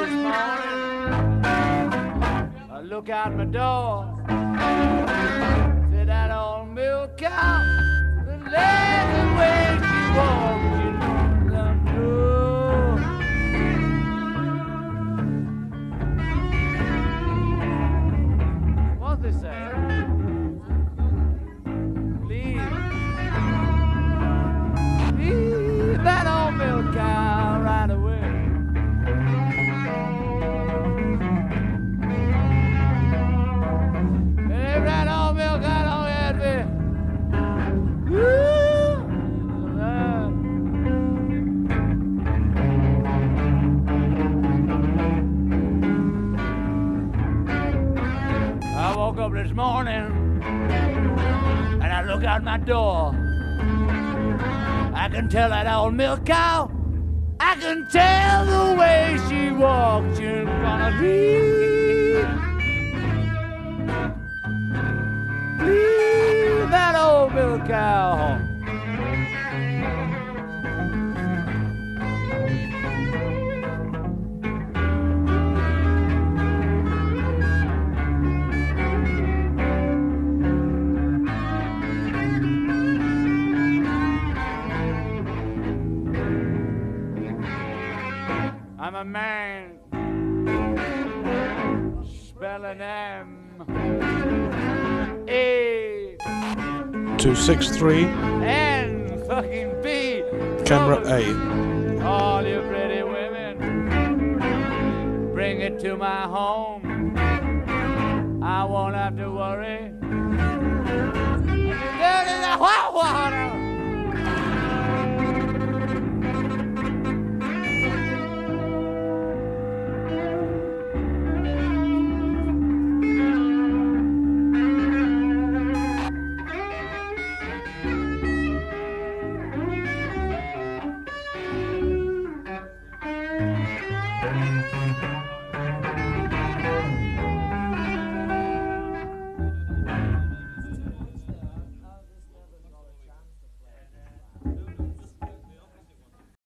this morning. I look out my door. See that old milk cow. The lazy way she walks, you know I'm blue. What's they say? Leave that old milk cow right away. Leave that old milk cow, don't get me. I woke up this morning and I look out my door. I can tell that old milk cow. I can tell the way she walks. She's gonna leave that old milk cow. I'm a man spelling M-A-263 and fucking B. camera A. All you pretty women, bring it to my home. I won't have to worry. Dirty the hot water.